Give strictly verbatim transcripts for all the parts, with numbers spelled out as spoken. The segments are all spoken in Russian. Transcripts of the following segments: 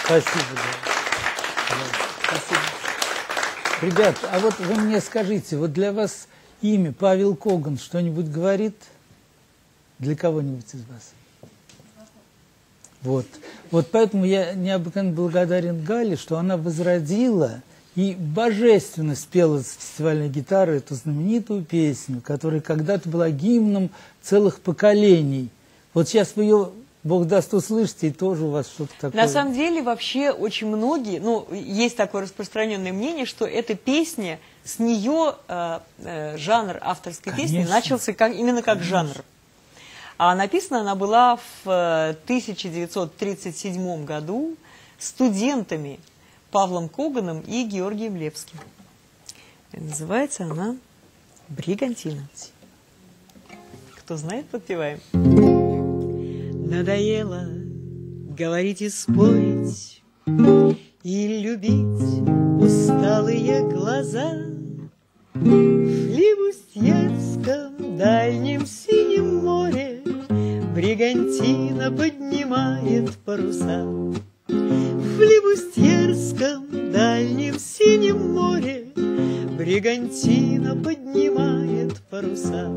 Спасибо. Да. Спасибо. Ребят, а вот вы мне скажите, вот для вас имя Павел Коган что-нибудь говорит? Для кого-нибудь из вас? Вот. Вот поэтому я необыкновенно благодарен Гале, что она возродила и божественно спела с фестивальной гитары эту знаменитую песню, которая когда-то была гимном целых поколений. Вот сейчас вы ее, Бог даст, услышите, и тоже у вас что-то такое. На самом деле, вообще, очень многие, ну, есть такое распространенное мнение, что эта песня, с нее э, э, жанр авторской Конечно. песни начался как, именно как Конечно. жанр. А написана она была в тысяча девятьсот тридцать седьмом году студентами Павлом Коганом и Георгием Лепским. И называется она «Бригантина». Кто знает, подпеваем. Надоело говорить и спорить, и любить усталые глаза. В флибустьерском дальнем синем море бригантина поднимает паруса. В флибустьерском дальнем синем море бригантина поднимает паруса.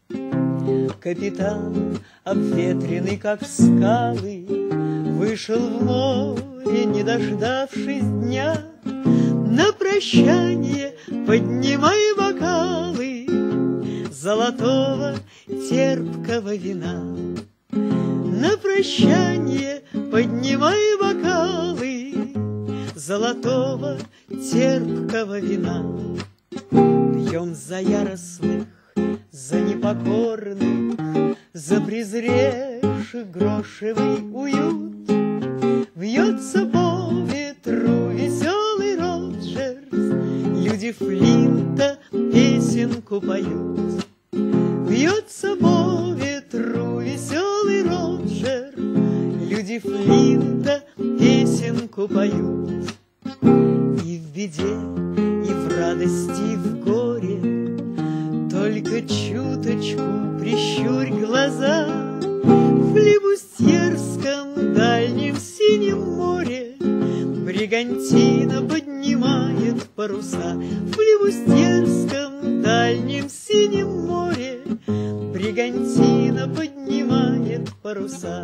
Капитан, обветренный как скалы, вышел в море, не дождавшись дня. На прощание поднимай бокалы золотого терпкого вина. На прощание поднимай бокалы золотого терпкого вина. Пьем за яростных, за непокорных, за презревших грошевый уют. Вьется по ветру веселый Роджерс, люди Флинта песенку поют. Вьется по ветру веселый Роджер, люди Флинта песенку поют. И в беде, и в радости, и в горе только чуточку прищурь глаза. В флибустьерском дальнем синем море бригантина поднимает паруса. В флибустьерском дальнем синем море бригантина поднимает паруса.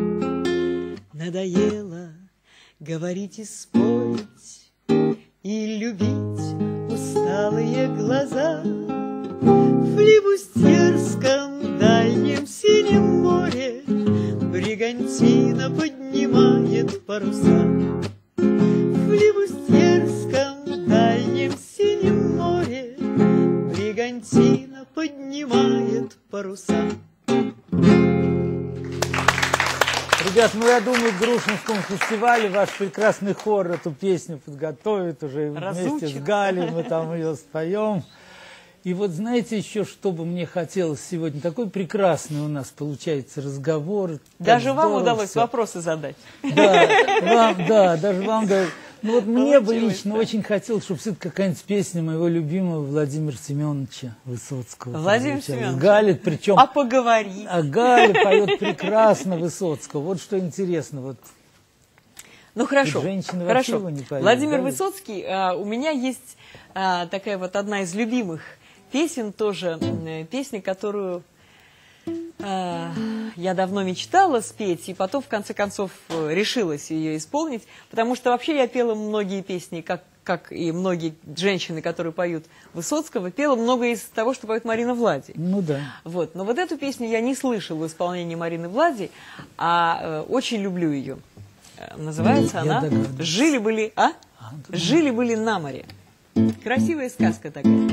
Надоело говорить и спорить, и любить усталые глаза. В флибустьерском дальнем синем море бригантина поднимает паруса. В флибустьерском дальнем синем море бригантина поднимает паруса. Ребят, ну я думаю, к Грушинскому фестивалю ваш прекрасный хор эту песню подготовит уже Разучит. Вместе с Галей, мы там ее споем. И вот знаете еще, что бы мне хотелось сегодня? Такой прекрасный у нас получается разговор. Даже вам удалось все. Вопросы задать. Да, вам, да, даже вам. Да. Ну вот мне бы лично очень хотелось, чтобы все-таки какая-нибудь песня моего любимого Владимира Семеновича Высоцкого. Владимир Семенович. Галя, причем... А поговорить? А Галя поет прекрасно Высоцкого. Вот что интересно. Вот. Ну хорошо, женщины хорошо. Не поют, Владимир да? Высоцкий, а, у меня есть а, такая вот одна из любимых песен тоже, песня, которую э, я давно мечтала спеть, и потом, в конце концов, решилась ее исполнить, потому что вообще я пела многие песни, как, как и многие женщины, которые поют Высоцкого, пела много из того, что поет Марина Влади. Ну да. Вот. Но вот эту песню я не слышала в исполнении Марины Влади, а э, очень люблю ее. Называется я она «Жили-были, а? а Жили-были на море». Красивая сказка такая.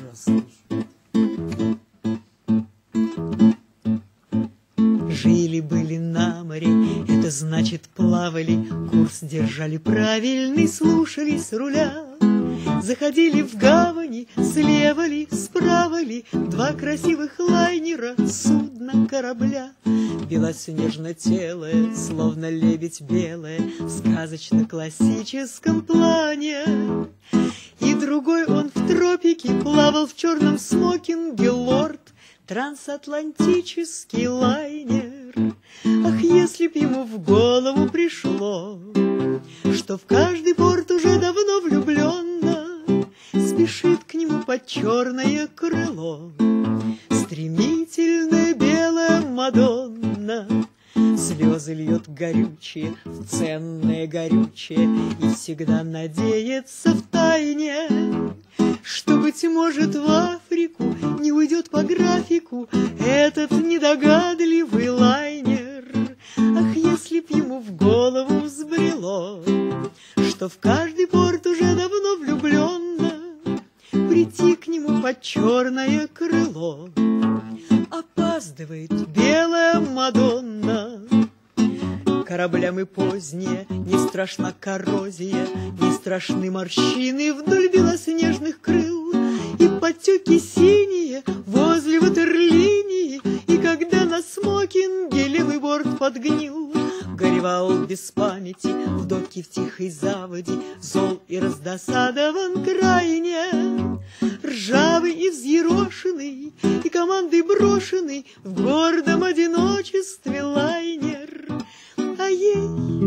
Жили-были на море, это значит плавали, курс держали правильный, слушались руля. Заходили в гавани, слева ли, справа ли, два красивых лайнера, судна корабля. Белоснежно-телое, словно лебедь белая, в сказочно-классическом плане. И другой он в тропике плавал в черном смокинге, лорд, трансатлантический лайнер. Ах, если б ему в голову пришло, что в каждый порт уже давно влюбленно спешит к нему под черное крыло стремительная белая Мадонна. Слезы льет горючие, в ценное горючее, и всегда надеется в тайне, что, быть может, в Африку не уйдет по графику этот недогадливый лайнер. Ах, если б ему в голову взбрело, что в каждый порт уже давно влюбленно прийти к нему под черное крыло. Опаздывает белая Мадонна. Кораблям и поздние не страшна коррозия, не страшны морщины вдоль белоснежных крыл, и потеки синие возле ватерлинии, и когда на смокинге левый борт подгнил, горевал без памяти в доке в тихой заводе, зол и раздосадован крайне, ржавый и взъерошенный, и командой брошенный в гордом одиночестве лайнер. А ей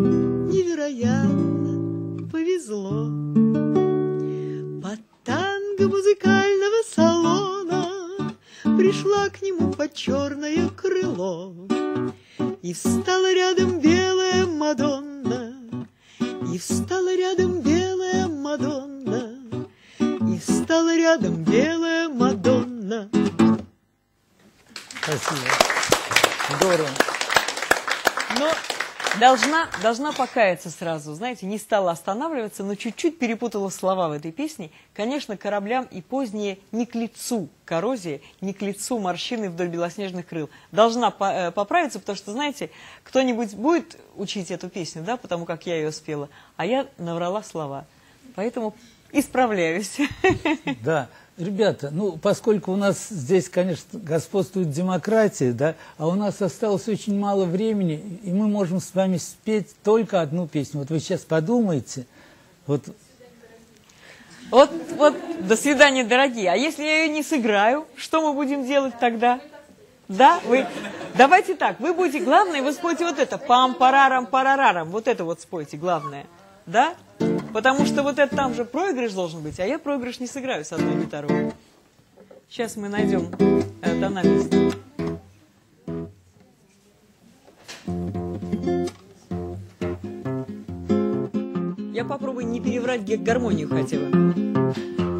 невероятно повезло. Под танго музыкального салона пришла к нему под черное крыло, и встала рядом белая Мадонна, и встала рядом белая Мадонна, и встала рядом белая Мадонна. Спасибо. Здорово. Но должна, должна покаяться сразу, знаете, не стала останавливаться, но чуть-чуть перепутала слова в этой песне. Конечно, кораблям и позднее не к лицу коррозия, не к лицу морщины вдоль белоснежных крыл. Должна по поправиться, потому что, знаете, кто-нибудь будет учить эту песню, да, потому как я ее спела, а я наврала слова. Поэтому исправляюсь. Да. Ребята, ну, поскольку у нас здесь, конечно, господствует демократия, да, а у нас осталось очень мало времени, и мы можем с вами спеть только одну песню. Вот вы сейчас подумайте. Вот, вот, вот до свидания, дорогие. А если я ее не сыграю, что мы будем делать тогда? Да, вы... Давайте так, вы будете, главное, вы спойте вот это, пам-парарам-парарарам, вот это вот спойте, главное, да? Потому что вот это там же проигрыш должен быть, а я проигрыш не сыграю с одной гитарой. Сейчас мы найдем э, тональность. Я попробую не переврать гармонию хотя бы.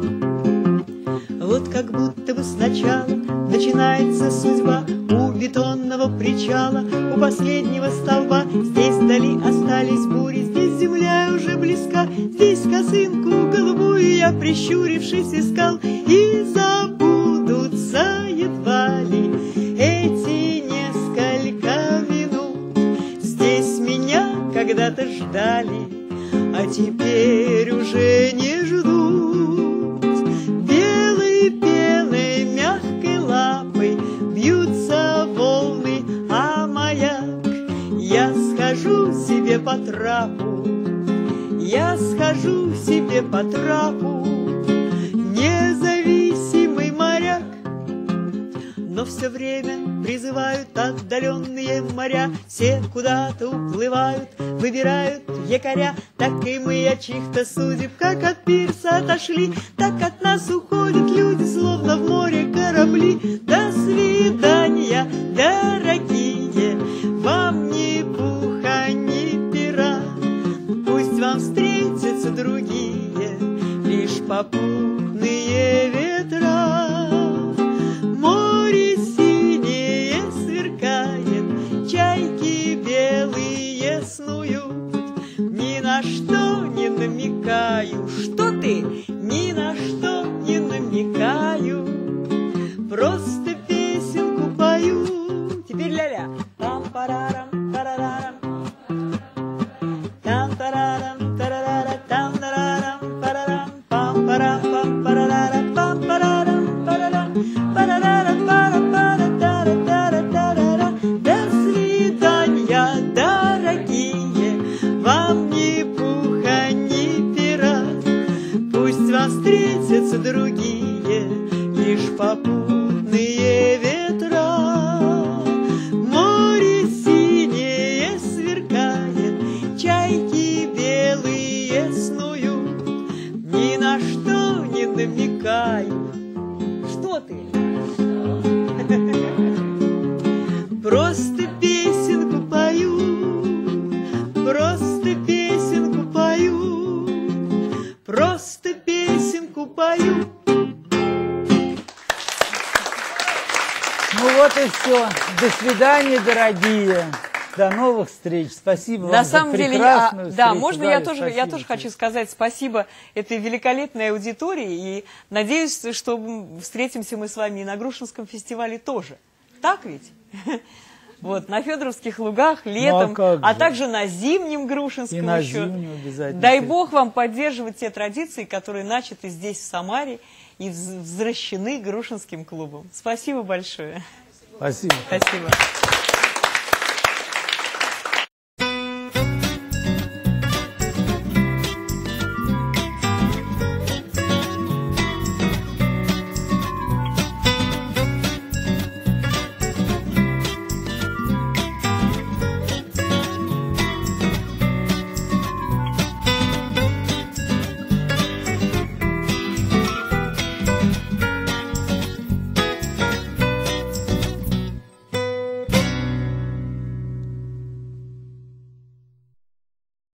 Вот как будто бы сначала начинается судьба у бетонного причала, у последнего столба. Здесь вдали остались бури, здесь земля уже близка, здесь косынку голубую я, прищурившись, искал, и забудутся едва ли эти несколько минут. Здесь меня когда-то ждали, а теперь уже не ждут. Белой пеной, мягкой лапой бьются волны, а маяк я схожу себе по трапу, я схожу себе по трапу, независимый моряк. Но все время призывают отдаленные моря, все куда-то уплывают, выбирают якоря. Так и мы от чьих-то судеб, как от пирса отошли, так от нас уходят люди, словно в море корабли. До свидания, дорогие, вам ни пуха, ни пера, пусть вам встретятся другие, лишь попутные ветра. Море синее сверкает, чайки белые снуют, ни на что не намекаю. Что ты? Ни на что не намекаю, просто песенку пою. Теперь ля-ля. Пам-парарам, парарарам, там-тарарам, тарарара, там-тарарам, парарам, пам-парам, пам-парарара, пам-парарам, парарам, парарара, пара-пара-тара-тара-тара-тара. До свидания, дорогие, вам ни пуха, ни пера, вот и все. До свидания, дорогие. До новых встреч. Спасибо На вам самом за деле, прекрасную а, встречу. да, можно Галя, я тоже, я тоже тебе. хочу сказать спасибо этой великолепной аудитории и надеюсь, что встретимся мы с вами и на Грушинском фестивале тоже. Так ведь? Вот, на Федоровских лугах летом, ну, а, а также на зимнем Грушинском и на еще. Зимнем обязательно. Дай Бог вам поддерживать те традиции, которые начаты здесь, в Самаре, и взращены Грушинским клубом. Спасибо большое. Спасибо. Спасибо.